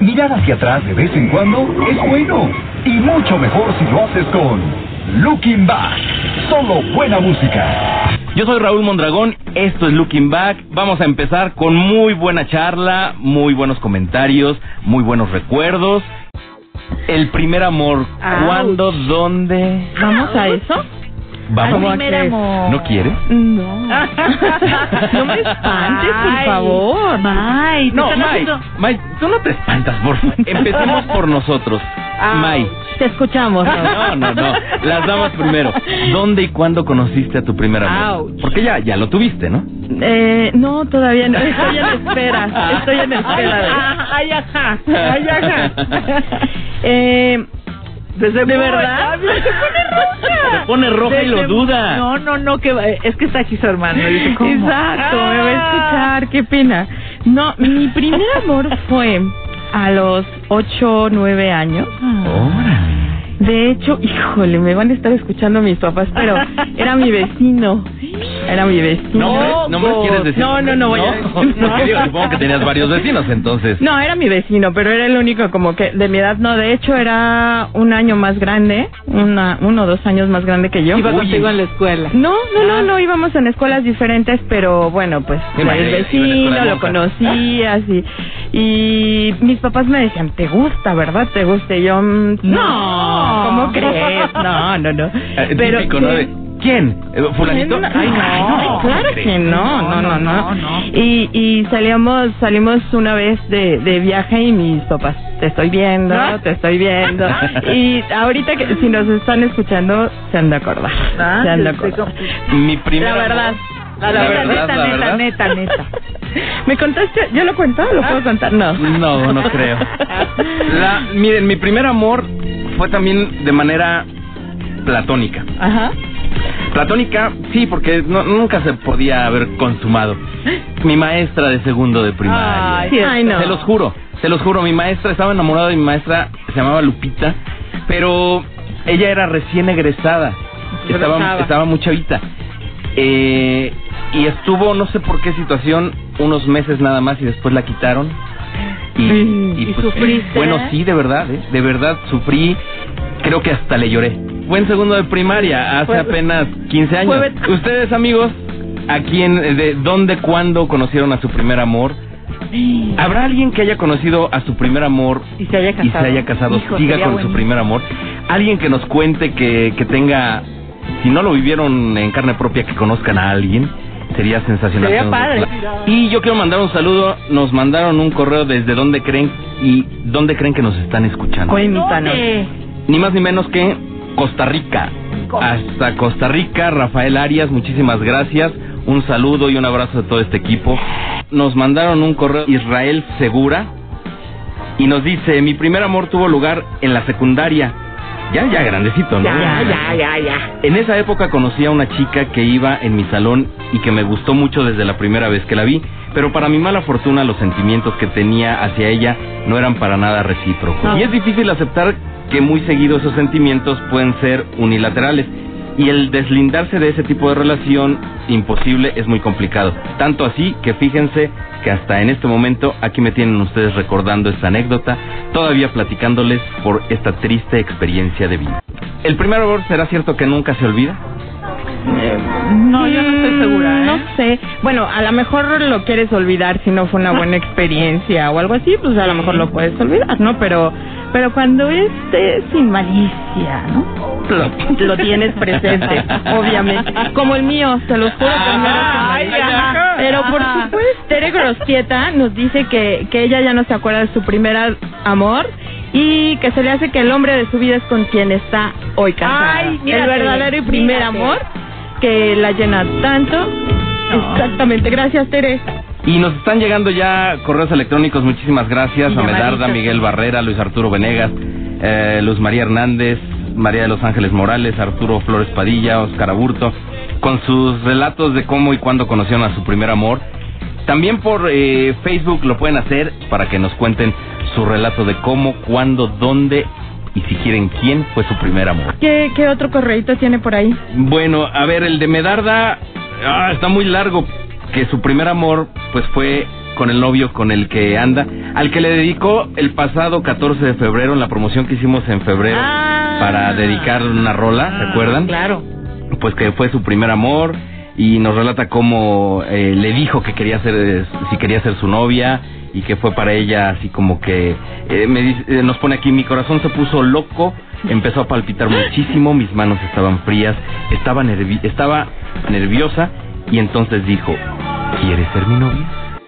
Mirar hacia atrás de vez en cuando es bueno. Y mucho mejor si lo haces con Looking Back. Solo buena música. Yo soy Raúl Mondragón, esto es Looking Back. Vamos a empezar con muy buena charla, muy buenos comentarios, muy buenos recuerdos. El primer amor, ¿cuándo, dónde? ¿Vamos a eso? ¿Vamos? ¿Al primer amor? ¿No quieres? No. No me espantes, por favor. May, no, May, tú no te espantas, por favor. Empecemos por nosotros. May. Te escuchamos, ¿no? No. Las damas primero. ¿Dónde y cuándo conociste a tu primer amor? Porque ya lo tuviste, ¿no? No, todavía no. Estoy en espera. Ay, ajá. ¿De verdad? Se pone roja y lo duda. No, que es que está aquí su hermano. ¿Cómo? Exacto, me va a escuchar, qué pena. No, mi primer amor fue a los 8 o 9 años. Órale. De hecho, híjole, me van a estar escuchando mis papás, pero era mi vecino. ¿No me quieres decir? No voy a decir. Porque digo, supongo que tenías varios vecinos, entonces. No, era mi vecino, pero era el único como que de mi edad. No, de hecho era un año más grande, 1 o 2 años más grande que yo. Iba contigo en la escuela. No, íbamos en escuelas diferentes, pero bueno, pues el vecino, lo conocí, así. Y mis papás me decían, ¿te gusta, verdad? ¿Te gusta? Y yo, no. ¿Cómo crees? No. Pero típico, ¿no? ¿Quién? ¿Fulanito? Ay, no, claro que no. Y salimos una vez de viaje y mis papás, te estoy viendo. Y ahorita que si nos están escuchando, se han de acordar. Mi primera. La verdad. La verdad. Neta. ¿Me contaste? ¿Yo lo cuento? ¿Lo puedo contar? No creo. Miren, mi primer amor fue también de manera platónica. Ajá. Platónica, sí, porque nunca se podía haber consumado. Mi maestra de segundo de primaria. Ay, no. Se los juro, mi maestra, estaba enamorada de mi maestra, se llamaba Lupita, pero ella era recién egresada. Estaba muy chavita. Y estuvo, no sé por qué situación, unos meses nada más y después la quitaron. Y pues, sufriste. Bueno, sí, de verdad sufrí, creo que hasta le lloré. Fue en segundo de primaria, hace apenas 15 años. Ustedes, amigos, ¿dónde, cuándo conocieron a su primer amor? ¿Habrá alguien que haya conocido a su primer amor y se haya casado? Hijo, siga con su primer amor? Alguien que nos cuente que tenga, si no lo vivieron en carne propia, que conozcan a alguien. Sería sensacional. Sería padre. Y yo quiero mandar un saludo. Nos mandaron un correo desde dónde creen que nos están escuchando. Ni más ni menos que Costa Rica. Hasta Costa Rica, Rafael Arias, muchísimas gracias. Un saludo y un abrazo de todo este equipo. Nos mandaron un correo Israel Segura y nos dice: mi primer amor tuvo lugar en la secundaria. Ya grandecito, ¿no? Ya. En esa época conocí a una chica que iba en mi salón y que me gustó mucho desde la primera vez que la vi, pero para mi mala fortuna los sentimientos que tenía hacia ella no eran para nada recíprocos. Y es difícil aceptar que muy seguido esos sentimientos pueden ser unilaterales. Y el deslindarse de ese tipo de relación imposible es muy complicado. Tanto así que fíjense que hasta en este momento aquí me tienen ustedes recordando esta anécdota, todavía platicándoles por esta triste experiencia de vida. ¿El primer amor será cierto que nunca se olvida? No, yo no estoy segura. No sé. Bueno, a lo mejor lo quieres olvidar si no fue una buena experiencia o algo así, pues a lo mejor lo puedes olvidar, ¿no? Pero cuando es sin malicia, ¿no? Lo tienes presente, obviamente. Como el mío, se los juro que el mío era sin malicia. Pero por supuesto, Tere Grostieta nos dice que ella ya no se acuerda de su primer amor y que se le hace que el hombre de su vida es con quien está hoy casada. El verdadero y primer amor que la llena tanto. No. Exactamente, gracias, Tere. Y nos están llegando ya correos electrónicos, muchísimas gracias a Medarda, Miguel Barrera, Luis Arturo Venegas, Luz María Hernández, María de los Ángeles Morales, Arturo Flores Padilla, Oscar Aburto, con sus relatos de cómo y cuándo conocieron a su primer amor. También por Facebook lo pueden hacer para que nos cuenten su relato de cómo, cuándo, dónde y si quieren quién fue su primer amor. ¿Qué otro correíto tiene por ahí? Bueno, a ver, el de Medarda está muy largo, que su primer amor pues fue con el novio con el que anda, al que le dedicó el pasado 14 de febrero, en la promoción que hicimos en febrero, para dedicar una rola, ¿se acuerdan? Claro. Pues que fue su primer amor, y nos relata cómo le dijo que quería ser, si quería ser su novia, y que fue para ella así como que nos pone aquí: mi corazón se puso loco, empezó a palpitar muchísimo, mis manos estaban frías, estaba nerviosa, y entonces dijo: ¿quieres ser mi novia?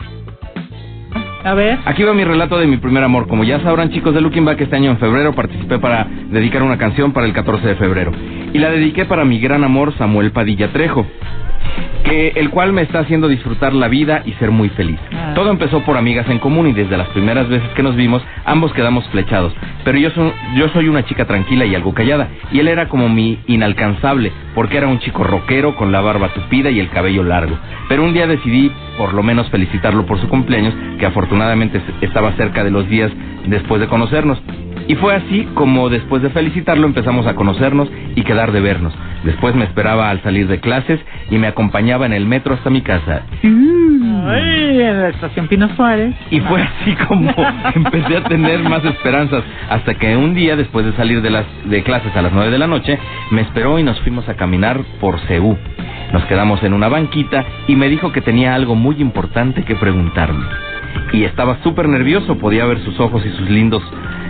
A ver. Aquí va mi relato de mi primer amor. Como ya sabrán, chicos de Looking Back, este año en febrero participé para dedicar una canción para el 14 de febrero, y la dediqué para mi gran amor Samuel Padilla Trejo, el cual me está haciendo disfrutar la vida y ser muy feliz. Todo empezó por amigas en común, y desde las primeras veces que nos vimos, ambos quedamos flechados. Pero yo soy una chica tranquila y algo callada, y él era como mi inalcanzable, porque era un chico rockero con la barba tupida y el cabello largo. Pero un día decidí por lo menos felicitarlo por su cumpleaños, que afortunadamente estaba cerca de los días después de conocernos. Y fue así como después de felicitarlo empezamos a conocernos y quedar de vernos. Después me esperaba al salir de clases y me acompañaba en el metro hasta mi casa. Ay, en la estación Pino Suárez. Y fue así como empecé a tener más esperanzas, hasta que un día, después de salir de clases a las 9 de la noche, me esperó y nos fuimos a caminar por CU. Nos quedamos en una banquita y me dijo que tenía algo muy importante que preguntarme. Y estaba súper nervioso, podía ver sus ojos, sus lindos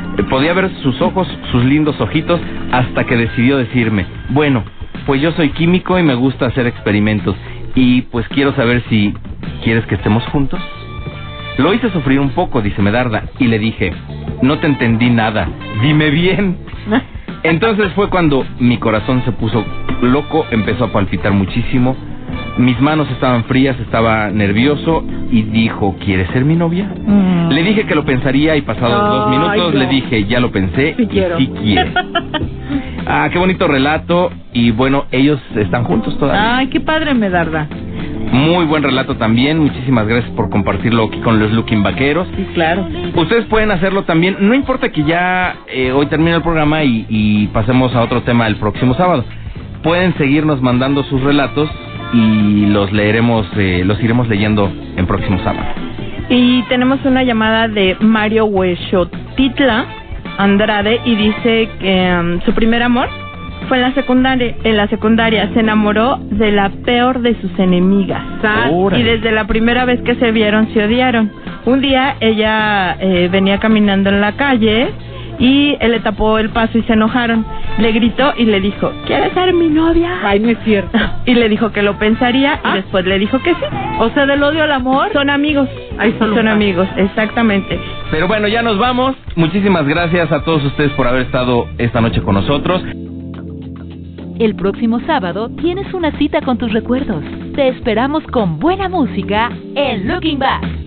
ojitos, hasta que decidió decirme: bueno, pues yo soy químico y me gusta hacer experimentos, y pues quiero saber si quieres que estemos juntos. Lo hice sufrir un poco, dice Medarda, y le dije: no te entendí nada, dime bien. Entonces fue cuando mi corazón se puso loco, empezó a palpitar muchísimo, mis manos estaban frías, estaba nervioso, y dijo: ¿quieres ser mi novia? Le dije que lo pensaría, y pasados 2 minutos le dije: ya lo pensé, sí, y quiero. sí quiere. Qué bonito relato. Y bueno, ellos están juntos todavía. Ay, qué padre, Medarda. Muy buen relato también. Muchísimas gracias por compartirlo aquí con los Looking Vaqueros. Sí, claro. Ustedes pueden hacerlo también. No importa que ya hoy termine el programa y pasemos a otro tema el próximo sábado. Pueden seguirnos mandando sus relatos y los leeremos, los iremos leyendo en próximo sábado. Y tenemos una llamada de Mario Huexotitla Andrade, y dice que su primer amor fue en la secundaria. Se enamoró de la peor de sus enemigas. Y desde la primera vez que se vieron, se odiaron. Un día ella venía caminando en la calle y él le tapó el paso y se enojaron. Le gritó y le dijo: ¿quieres ser mi novia? Ay, no es cierto. Y le dijo que lo pensaría, y después le dijo que sí. O sea, del odio al amor. Son amigos. Ay, son amigos, exactamente. Pero bueno, ya nos vamos. Muchísimas gracias a todos ustedes por haber estado esta noche con nosotros. El próximo sábado tienes una cita con tus recuerdos. Te esperamos con buena música en Looking Back.